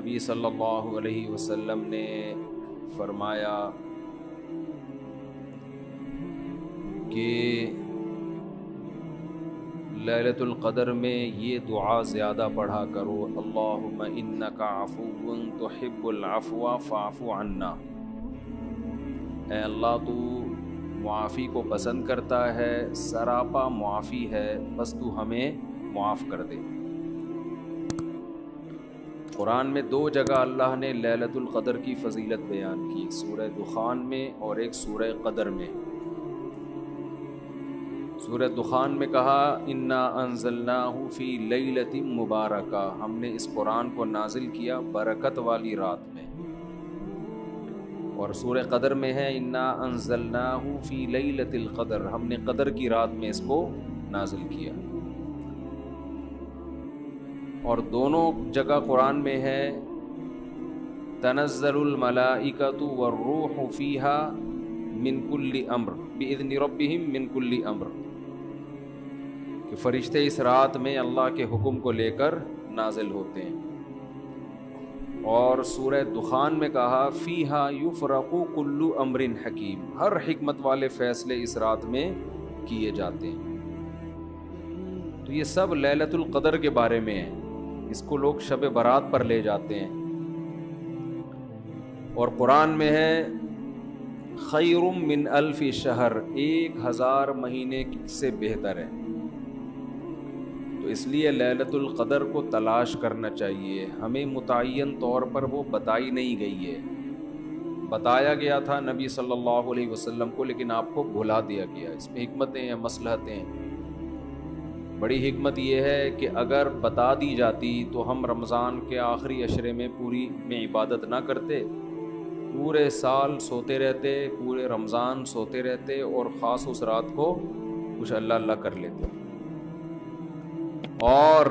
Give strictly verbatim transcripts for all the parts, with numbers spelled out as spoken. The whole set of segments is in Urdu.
نبی صلی اللہ علیہ وسلم نے فرمایا کہ لیلۃ القدر میں یہ دعا زیادہ پڑھا کرو، اللہم انک عفو تحب العفو فاعف عنا۔ اے اللہ تو معافی کو پسند کرتا ہے، سراپا معافی ہے، بس تو ہمیں معاف کر دے۔ قرآن میں دو جگہ اللہ نے لیلۃ القدر کی فضیلت بیان کی، سورہ دخان میں اور ایک سورہ قدر میں۔ سورہ دخان میں کہا انا انزلناہ فی لیلۃ مبارکہ، ہم نے اس قرآن کو نازل کیا برکت والی رات میں۔ اور سورہ قدر میں ہے انا انزلناہ فی لیلۃ القدر، ہم نے قدر کی رات میں اس کو نازل کیا۔ اور دونوں جگہ قرآن میں ہے تنزل الملائکۃ والروح فیہا من کل امر باذن ربہم من کل امر، کہ فرشتے اس رات میں اللہ کے حکم کو لے کر نازل ہوتے ہیں۔ اور سورہ دخان میں کہا فیہا یفرق کل امر حکیم، ہر حکمت والے فیصلے اس رات میں کیے جاتے ہیں۔ تو یہ سب لیلۃ القدر کے بارے میں ہے، اس کو لوگ شب برات پر لے جاتے ہیں۔ اور قرآن میں ہے خیر من الف شہر، ایک ہزار مہینے سے بہتر ہے۔ تو اس لیے لیلۃ القدر کو تلاش کرنا چاہیے، ہمیں متعین طور پر وہ بتائی نہیں گئی ہے، بتایا گیا تھا نبی صلی اللہ علیہ وسلم کو، لیکن آپ کو بھلا دیا گیا۔ اس میں حکمتیں ہیں، مصلحتیں ہیں۔ بڑی حکمت یہ ہے کہ اگر بتا دی جاتی تو ہم رمضان کے آخری عشرے میں پوری میں عبادت نہ کرتے، پورے سال سوتے رہتے، پورے رمضان سوتے رہتے، اور خاص اس رات کو کچھ اللہ اللہ کر لیتے۔ اور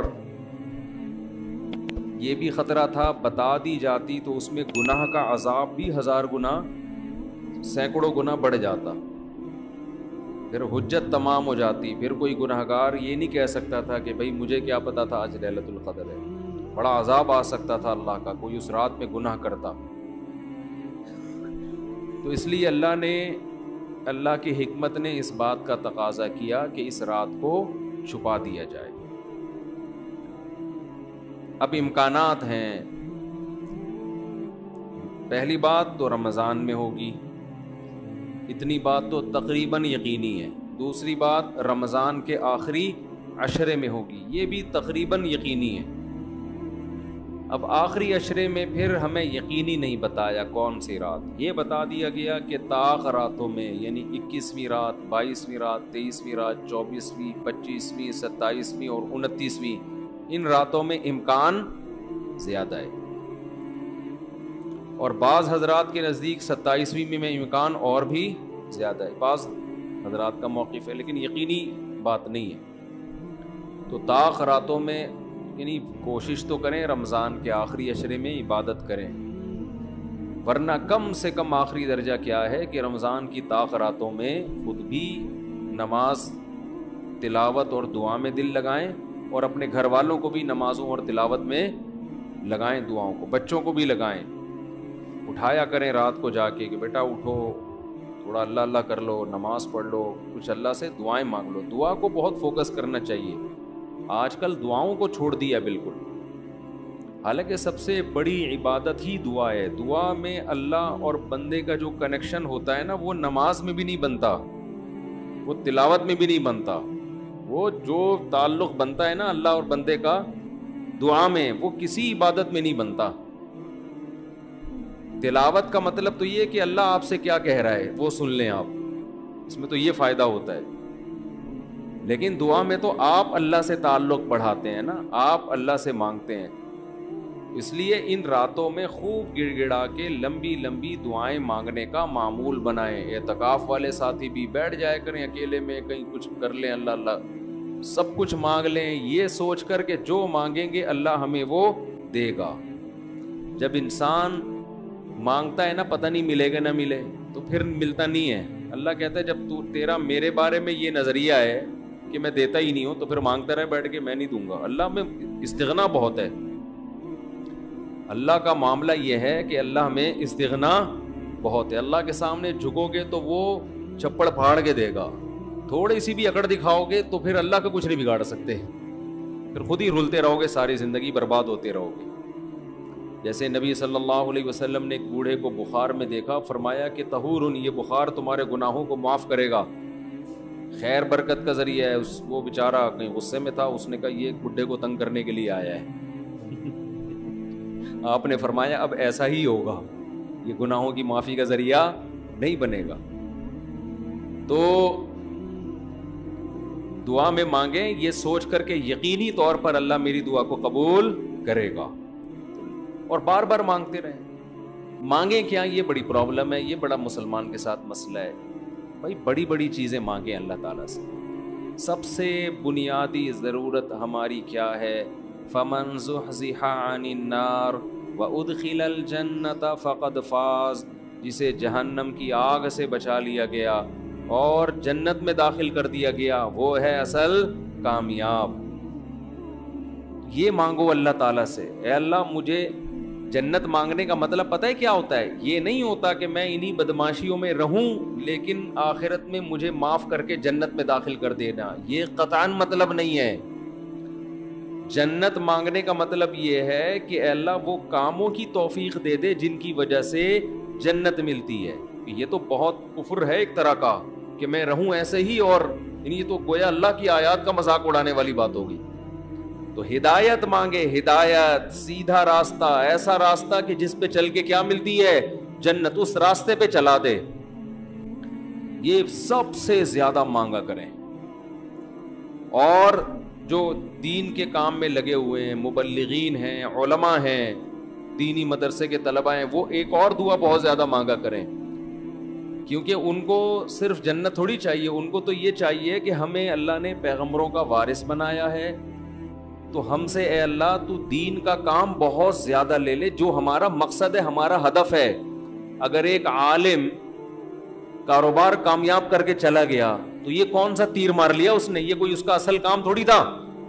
یہ بھی خطرہ تھا بتا دی جاتی تو اس میں گناہ کا عذاب بھی ہزار گنا سینکڑوں گنا بڑھ جاتا، پھر حجت تمام ہو جاتی، پھر کوئی گناہگار یہ نہیں کہہ سکتا تھا کہ بھئی مجھے کیا پتا تھا آج لیلۃ القدر ہے۔ بڑا عذاب آ سکتا تھا اللہ کا، کوئی اس رات میں گناہ کرتا۔ تو اس لیے اللہ نے اللہ کی حکمت نے اس بات کا تقاضا کیا کہ اس رات کو چھپا دیا جائے۔ اب امکانات ہیں، پہلی بات تو رمضان میں ہوگی، اتنی بات تو تقریباً یقینی ہے۔ دوسری بات رمضان کے آخری عشرے میں ہوگی، یہ بھی تقریباً یقینی ہے۔ اب آخری عشرے میں پھر ہمیں یقینی نہیں بتایا کون سی رات، یہ بتا دیا گیا کہ طاق راتوں میں، یعنی اکیسویں رات، بائیسویں رات، تیئیسویں رات، چوبیسویں، پچیسویں، ستائیسویں اور انتیسویں، ان راتوں میں امکان زیادہ ہے۔ اور بعض حضرات کے نزدیک ستائیسویں میں امکان اور بھی زیادہ ہے، بعض حضرات کا موقف ہے، لیکن یقینی بات نہیں ہے۔ تو طاق راتوں میں یعنی کوشش تو کریں رمضان کے آخری عشرے میں عبادت کریں، ورنہ کم سے کم آخری درجہ کیا ہے کہ رمضان کی طاق راتوں میں خود بھی نماز، تلاوت اور دعا میں دل لگائیں، اور اپنے گھر والوں کو بھی نمازوں اور تلاوت میں لگائیں، دعاؤں کو بچوں کو بھی لگائیں، اٹھایا کریں رات کو جا کے کہ بیٹا اٹھو، تھوڑا اللہ اللہ کر لو، نماز پڑھ لو، کچھ اللہ سے دعائیں مانگ لو۔ دعا کو بہت فوکس کرنا چاہیے، آج کل دعاؤں کو چھوڑ دیا بالکل، حالانکہ سب سے بڑی عبادت ہی دعا ہے۔ دعا میں اللہ اور بندے کا جو کنیکشن ہوتا ہے نا، وہ نماز میں بھی نہیں بنتا، وہ تلاوت میں بھی نہیں بنتا، وہ جو تعلق بنتا ہے نا اللہ اور بندے کا دعا میں، وہ کسی عبادت میں نہیں بنتا۔ تلاوت کا مطلب تو یہ کہ اللہ آپ سے کیا کہہ رہا ہے وہ سن لیں آپ، اس میں تو یہ فائدہ ہوتا ہے۔ لیکن دعا میں تو آپ اللہ سے تعلق بڑھاتے ہیں نا، آپ اللہ سے مانگتے ہیں۔ اس لیے ان راتوں میں خوب گڑ گڑا کے لمبی لمبی دعائیں مانگنے کا معمول بنائیں۔ اعتکاف والے ساتھی بھی بیٹھ جائے کریں اکیلے میں، کہیں کچھ کر لیں، اللہ اللہ سب کچھ مانگ لیں، یہ سوچ کر کہ جو مانگیں گے اللہ ہمیں وہ دے گا۔ جب انسان مانگتا ہے نا پتہ نہیں ملے گا نہ ملے، تو پھر ملتا نہیں ہے۔ اللہ کہتا ہے جب تو تیرا میرے بارے میں یہ نظریہ ہے کہ میں دیتا ہی نہیں ہوں، تو پھر مانگتا رہے بیٹھ کے، میں نہیں دوں گا۔ اللہ میں استغنا بہت ہے۔ اللہ کا معاملہ یہ ہے کہ اللہ میں استغنا بہت ہے. اللہ کے سامنے جھکو گے تو وہ چپڑ پھاڑ کے دے گا, تھوڑی سی بھی اکڑ دکھاؤ گے تو پھر اللہ کا کچھ نہیں بگاڑ سکتے, پھر خود ہی رلتے رہو گے, ساری زندگی برباد ہوتے رہو گے. جیسے نبی صلی اللہ علیہ وسلم نے ایک بوڑھے کو بخار میں دیکھا, فرمایا کہ طہور, یہ بخار تمہارے گناہوں کو معاف کرے گا, خیر برکت کا ذریعہ ہے. اس وہ بیچارہ کہیں غصے میں تھا, اس نے کہا یہ ایک بڈھے کو تنگ کرنے کے لیے آیا ہے. آپ نے فرمایا اب ایسا ہی ہوگا, یہ گناہوں کی معافی کا ذریعہ نہیں بنے گا. تو دعا میں مانگیں یہ سوچ کر کے یقینی طور پر اللہ میری دعا کو قبول کرے گا, اور بار بار مانگتے رہیں. مانگیں کیا, یہ بڑی پرابلم ہے, یہ بڑا مسلمان کے ساتھ مسئلہ ہے. بھائی بڑی بڑی چیزیں مانگیں اللہ تعالیٰ سے. سب سے بنیادی ضرورت ہماری کیا ہے؟ فَمَنْ زُحْزِحَ عَنِ النَّارِ وَأُدْخِلَ الْجَنَّةَ فَقَدْ فَازَ, جسے جہنم کی آگ سے بچا لیا گیا اور جنت میں داخل کر دیا گیا, وہ ہے اصل کامیاب. یہ مانگو اللہ تعالیٰ سے, اے اللہ مجھے جنت. مانگنے کا مطلب پتہ ہے کیا ہوتا ہے؟ یہ نہیں ہوتا کہ میں انہی بدماشیوں میں رہوں لیکن آخرت میں مجھے معاف کر کے جنت میں داخل کر دینا, یہ قطعاً مطلب نہیں ہے. جنت مانگنے کا مطلب یہ ہے کہ اے اللہ وہ کاموں کی توفیق دے دے جن کی وجہ سے جنت ملتی ہے. یہ تو بہت کفر ہے ایک طرح کا کہ میں رہوں ایسے ہی, اور یہ تو گویا اللہ کی آیات کا مذاق اڑانے والی بات ہوگی. تو ہدایت مانگے, ہدایت, سیدھا راستہ, ایسا راستہ کہ جس پہ چل کے کیا ملتی ہے؟ جنت. اس راستے پہ چلا دے, یہ سب سے زیادہ مانگا کریں. اور جو دین کے کام میں لگے ہوئے ہیں, مبلغین ہیں, علماء ہیں, دینی مدرسے کے طلباء ہیں, وہ ایک اور دعا بہت زیادہ مانگا کریں, کیونکہ ان کو صرف جنت تھوڑی چاہیے, ان کو تو یہ چاہیے کہ ہمیں اللہ نے پیغمبروں کا وارث بنایا ہے, تو ہم سے اے اللہ تو دین کا کام بہت زیادہ لے لے, جو ہمارا مقصد ہے, ہمارا ہدف ہے. اگر ایک عالم کاروبار کامیاب کر کے چلا گیا تو یہ کون سا تیر مار لیا اس نے, یہ کوئی اس کا اصل کام تھوڑی تھا.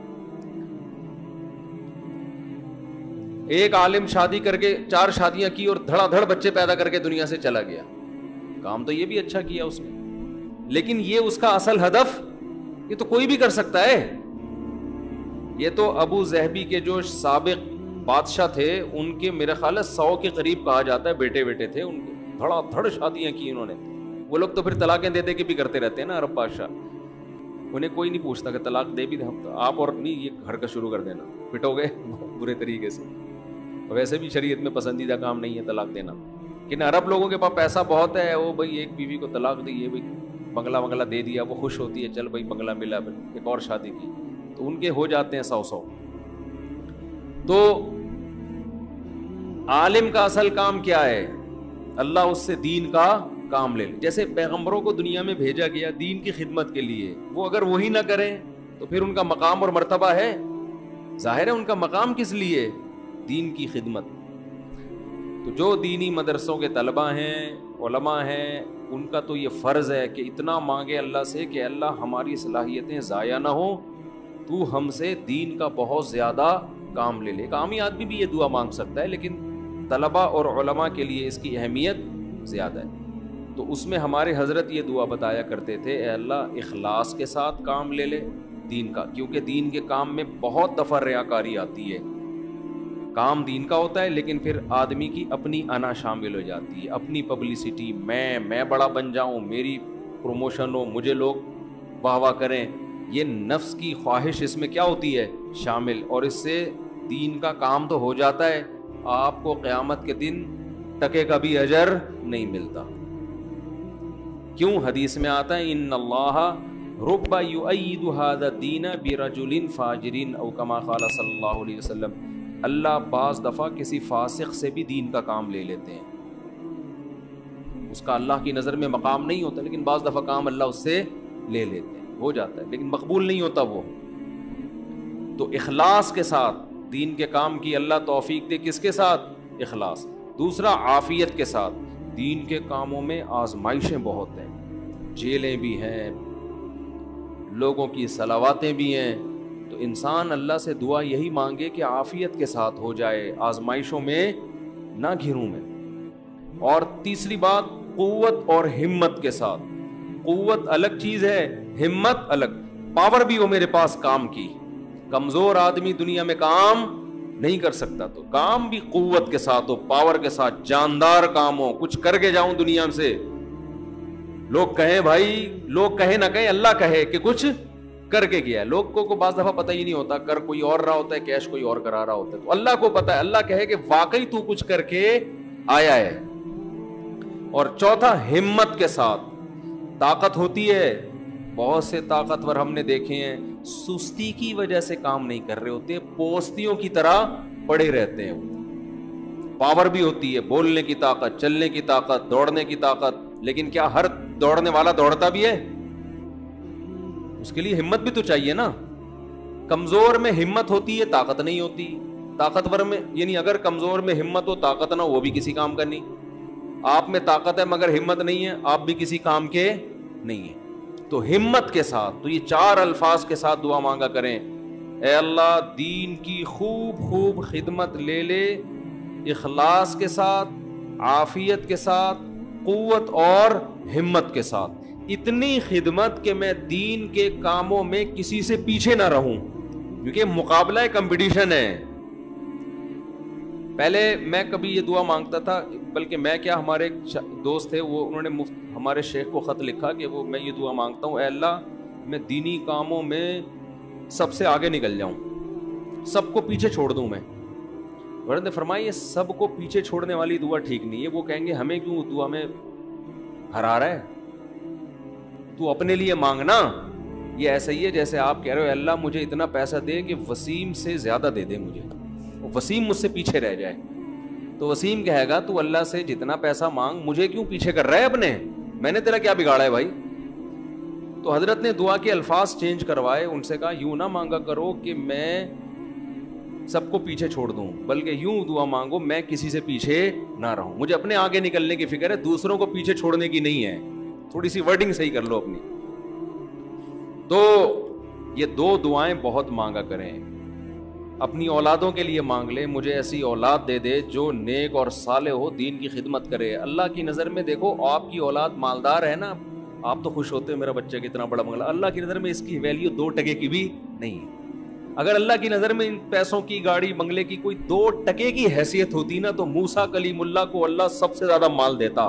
ایک عالم شادی کر کے چار شادیاں کی اور دھڑا دھڑ بچے پیدا کر کے دنیا سے چلا گیا, کام تو یہ بھی اچھا کیا اس نے, لیکن یہ اس کا اصل ہدف, یہ تو کوئی بھی کر سکتا ہے. یہ تو ابو ظہبی کے جو سابق بادشاہ تھے ان کے میرے خیال ہے سو کے قریب کہا جاتا ہے بیٹے بیٹے تھے ان کے, دھڑا دھڑ شادیاں کی انہوں نے. وہ لوگ تو پھر طلاقیں دے دے کے بھی کرتے رہتے ہیں نا عرب بادشاہ, انہیں کوئی نہیں پوچھتا کہ طلاق دے بھی آپ اور نہیں, یہ حرکت شروع کر دینا, پٹو گے برے طریقے سے. ویسے بھی شریعت میں پسندیدہ کام نہیں ہے طلاق دینا, لیکن عرب لوگوں کے پاس پیسہ بہت ہے, وہ بھائی ایک بیوی کو طلاق دی, یہ بھائی بنگلہ بنگلہ دے دیا, وہ خوش ہوتی ہے, چل بھائی بنگلہ ملا, ایک اور شادی کی, تو ان کے ہو جاتے ہیں سو سو. تو عالم کا اصل کام کیا ہے؟ اللہ اس سے دین کا کام لے لے. جیسے پیغمبروں کو دنیا میں بھیجا گیا دین کی خدمت کے لیے, وہ اگر وہی نہ کریں تو پھر ان کا مقام اور مرتبہ ہے, ظاہر ہے ان کا مقام کس لیے؟ دین کی خدمت. تو جو دینی مدرسوں کے طلباء ہیں, علماء ہیں, ان کا تو یہ فرض ہے کہ اتنا مانگے اللہ سے کہ اللہ ہماری صلاحیتیں ضائع نہ ہوں, تو ہم سے دین کا بہت زیادہ کام لے لے. ایک عامی آدمی بھی یہ دعا مانگ سکتا ہے, لیکن طلباء اور علماء کے لیے اس کی اہمیت زیادہ ہے. تو اس میں ہمارے حضرت یہ دعا بتایا کرتے تھے, اے اللہ اخلاص کے ساتھ کام لے لے دین کا, کیونکہ دین کے کام میں بہت دفعہ ریاکاری آتی ہے. کام دین کا ہوتا ہے لیکن پھر آدمی کی اپنی انا شامل ہو جاتی ہے, اپنی پبلسٹی, میں میں بڑا بن جاؤں, میری پروموشن ہو, مجھے لوگ واہ واہ کریں, یہ نفس کی خواہش اس میں کیا ہوتی ہے شامل, اور اس سے دین کا کام تو ہو جاتا ہے, آپ کو قیامت کے دن ٹکے کا بھی اجر نہیں ملتا. کیوں؟ حدیث میں آتا ہے ان اللہ رب یؤید ھذا الدین برجل فاجر او کما قال صلی اللہ علیہ وسلم, اللہ بعض دفعہ کسی فاسق سے بھی دین کا کام لے لیتے ہیں. اس کا اللہ کی نظر میں مقام نہیں ہوتا, لیکن بعض دفعہ کام اللہ اس سے لے لیتے ہیں, ہو جاتا ہے, لیکن مقبول نہیں ہوتا وہ. تو اخلاص کے ساتھ دین کے کام کی اللہ توفیق دے. کس کے ساتھ؟ اخلاص. دوسرا عافیت کے ساتھ. دین کے کاموں میں آزمائشیں بہت ہیں, جیلیں بھی ہیں, لوگوں کی صلواتیں بھی ہیں, تو انسان اللہ سے دعا یہی مانگے کہ عافیت کے ساتھ ہو جائے, آزمائشوں میں نہ گھروں میں. اور تیسری بات, قوت اور ہمت کے ساتھ. قوت الگ چیز ہے, ہمت الگ. پاور بھی ہو میرے پاس کام کی, کمزور آدمی دنیا میں کام نہیں کر سکتا, تو کام بھی قوت کے ساتھ ہو, پاور کے ساتھ, جاندار کام ہو, کچھ کر کے جاؤں دنیا سے. لوگ کہیں بھائی, لوگ کہیں نہ کہیں, اللہ کہے کہ کچھ کر کے گیا ہے. لوگوں کو بعض دفعہ پتہ ہی نہیں ہوتا, کر کوئی اور رہا ہوتا ہے, کیش کوئی اور کرا رہا ہوتا ہے. تو اللہ کو پتہ ہے, اللہ کہے کہ واقعی تو کچھ کر کے آیا ہے. اور چوتھا, ہمت کے ساتھ. طاقت ہوتی ہے, بہت سے طاقتور ہم نے دیکھے ہیں سستی کی وجہ سے کام نہیں کر رہے ہوتے, پوستیوں کی طرح پڑے رہتے ہیں. پاور بھی ہوتی ہے, بولنے کی طاقت, چلنے کی طاقت, دوڑنے کی طاقت, لیکن کیا ہر دوڑنے والا دوڑتا بھی ہے؟ اس کے لیے ہمت بھی تو چاہیے نا. کمزور میں ہمت ہوتی ہے, طاقت نہیں ہوتی. طاقتور میں, یعنی اگر کمزور میں ہمت ہو, طاقت نہ ہو, وہ بھی کسی کام کا نہیں. آپ میں طاقت ہے مگر ہمت نہیں ہے, آپ بھی کسی کام کے نہیں ہیں. تو ہمت کے ساتھ, تو یہ چار الفاظ کے ساتھ دعا مانگا کریں, اے اللہ دین کی خوب خوب خدمت لے لے, اخلاص کے ساتھ, عافیت کے ساتھ, قوت اور ہمت کے ساتھ. اتنی خدمت کہ میں دین کے کاموں میں کسی سے پیچھے نہ رہوں, کیونکہ مقابلہ ہے, کمپٹیشن ہے. پہلے میں کبھی یہ دعا مانگتا تھا, بلکہ میں کیا, ہمارے ایک دوست تھے, وہ انہوں نے مفت ہمارے شیخ کو خط لکھا کہ وہ میں یہ دعا مانگتا ہوں, اے اللہ میں دینی کاموں میں سب سے آگے نکل جاؤں, سب کو پیچھے چھوڑ دوں میں. حضرت نے فرمایا یہ سب کو پیچھے چھوڑنے والی دعا ٹھیک نہیں ہے. وہ کہیں گے ہمیں کیوں دعا میں ہرا رہا ہے, تو اپنے لیے مانگنا. یہ ایسا ہی ہے جیسے آپ کہہ رہے ہو, اے اللہ مجھے اتنا پیسہ دے کہ وسیم سے زیادہ دے دے مجھے, وسیم مجھ سے پیچھے رہ جائے. تو وسیم کہے گا تو اللہ سے جتنا پیسہ مانگ, مجھے کیوں پیچھے کر رہا ہے اپنے, میں نے تیرا کیا بگاڑا ہے بھائی. تو حضرت نے دعا کے الفاظ چینج کروائے, ان سے کہا یوں نہ مانگا کرو کہ میں سب کو پیچھے چھوڑ دوں, بلکہ یوں دعا مانگو میں کسی سے پیچھے نہ رہوں, مجھے اپنے آگے نکلنے کی فکر ہے, دوسروں کو پیچھے چھوڑنے کی نہیں ہے. تھوڑی سی ورڈنگ صحیح کر لو اپنی. تو یہ دو دعائیں بہت مانگا کریں. اپنی اولادوں کے لیے مانگ لے, مجھے ایسی اولاد دے دے جو نیک اور صالح ہو, دین کی خدمت کرے. اللہ کی نظر میں دیکھو, آپ کی اولاد مالدار ہے نا, آپ تو خوش ہوتے ہیں میرا بچہ کتنا بڑا بنگلہ. اللہ کی نظر میں اس کی ویلیو دو ٹکے کی بھی نہیں ہے. اگر اللہ کی نظر میں ان پیسوں کی, گاڑی بنگلے کی کوئی دو ٹکے کی حیثیت ہوتی نا, تو موسیٰ کلیم اللہ کو اللہ سب سے زیادہ مال دیتا,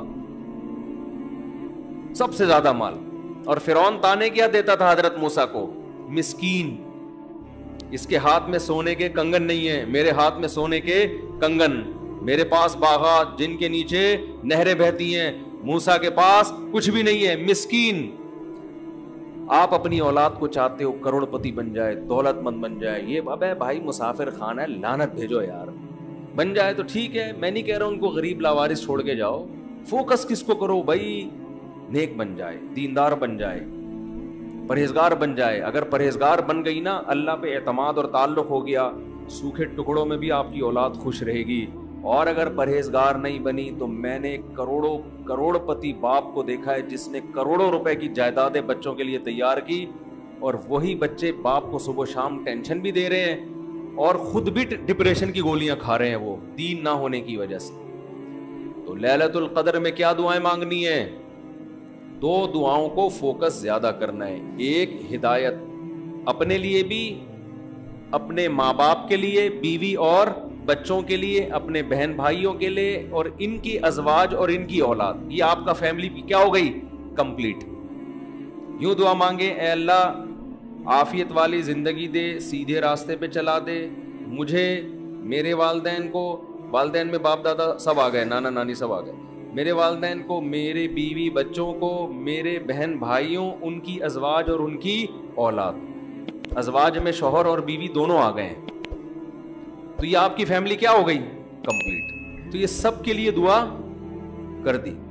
سب سے زیادہ مال. اور فرعون تانے کیا دیتا تھا حضرت موسیٰ کو, مسکین, اس کے ہاتھ میں سونے کے کنگن نہیں ہیں, میرے ہاتھ میں سونے کے کنگن, میرے پاس باغات جن کے نیچے نہریں بہتی ہیں, موسیٰ کے پاس کچھ بھی نہیں ہے, مسکین. آپ اپنی اولاد کو چاہتے ہو کروڑ پتی بن جائے, دولت مند بن جائے, یہ اب ہے بھائی مسافر خانہ ہے, لعنت بھیجو یار. بن جائے تو ٹھیک ہے, میں نہیں کہہ رہا ان کو غریب لاوارث چھوڑ کے جاؤ, فوکس کس کو کرو بھائی, نیک بن جائے, دیندار بن جائے, پرہیزگار بن جائے. اگر پرہیزگار بن گئی نا, اللہ پہ اعتماد اور تعلق ہو گیا, سوکھے ٹکڑوں میں بھی آپ کی اولاد خوش رہے گی. اور اگر پرہیزگار نہیں بنی تو میں نے کروڑوں کروڑ پتی باپ کو دیکھا ہے جس نے کروڑوں روپے کی جائیدادیں بچوں کے لیے تیار کی, اور وہی بچے باپ کو صبح شام ٹینشن بھی دے رہے ہیں اور خود بھی ڈپریشن کی گولیاں کھا رہے ہیں, وہ دین نہ ہونے کی وجہ سے. تو لیلۃ القدر میں کیا دعائیں مانگنی ہیں؟ دو دعاؤں کو فوکس زیادہ کرنا ہے. ایک ہدایت, اپنے لیے بھی, اپنے ماں باپ کے لیے, بیوی اور بچوں کے لیے, اپنے بہن بھائیوں کے لیے, اور ان کی ازواج اور ان کی اولاد. یہ آپ کا فیملی کیا ہو گئی؟ کمپلیٹ. یوں دعا مانگے, اے اللہ عافیت والی زندگی دے, سیدھے راستے پہ چلا دے مجھے, میرے والدین کو, والدین میں باپ دادا سب آ گئے, نانا نانی سب آ گئے, میرے والدین کو, میرے بیوی بچوں کو, میرے بہن بھائیوں, ان کی ازواج اور ان کی اولاد. ازواج میں شوہر اور بیوی دونوں آ گئے ہیں, تو یہ آپ کی فیملی کیا ہو گئی؟ کمپلیٹ. تو یہ سب کے لیے دعا کر دی.